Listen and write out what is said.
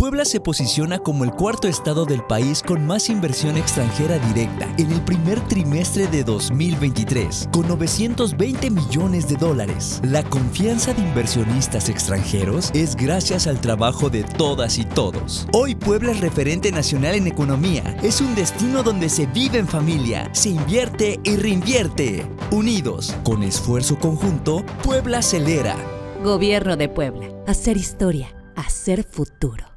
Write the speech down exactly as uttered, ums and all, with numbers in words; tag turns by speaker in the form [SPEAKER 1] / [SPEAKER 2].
[SPEAKER 1] Puebla se posiciona como el cuarto estado del país con más inversión extranjera directa en el primer trimestre de dos mil veintitrés, con novecientos veinte millones de dólares. La confianza de inversionistas extranjeros es gracias al trabajo de todas y todos. Hoy Puebla es referente nacional en economía. Es un destino donde se vive en familia, se invierte y reinvierte. Unidos, con esfuerzo conjunto, Puebla acelera.
[SPEAKER 2] Gobierno de Puebla. Hacer historia. Hacer futuro.